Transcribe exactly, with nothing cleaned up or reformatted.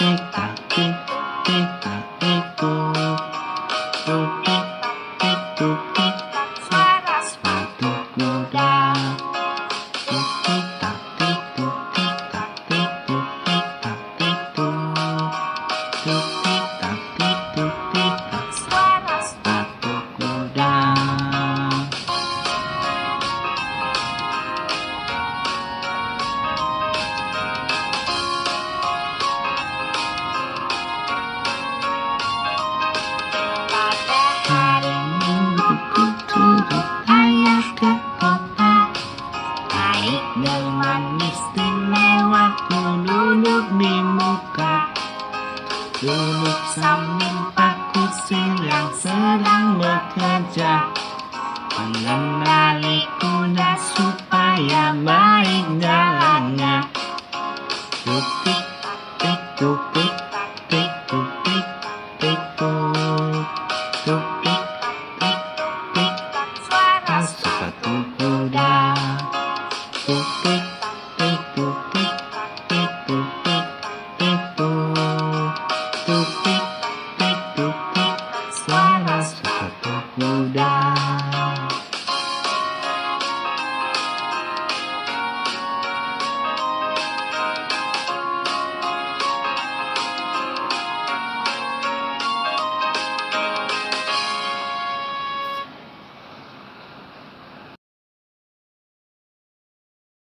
tik tak tik tik tak itu. Tuk tik tik tuk tik suara sepatu kuda. Tuk tik tak tik tuk tik tak tik tuk tik tak tik tuk. Tuk tik tak tik tuk tik tak suara sepatu kuda. Hari Minggu ku turut ayah ke kota. Naik delman istimewa, ku duduk di muka. Duduk sambil paku sil yang sedang bekerja. Mengenali kuda supaya baik jalannya. Tuk tik tik tuk tik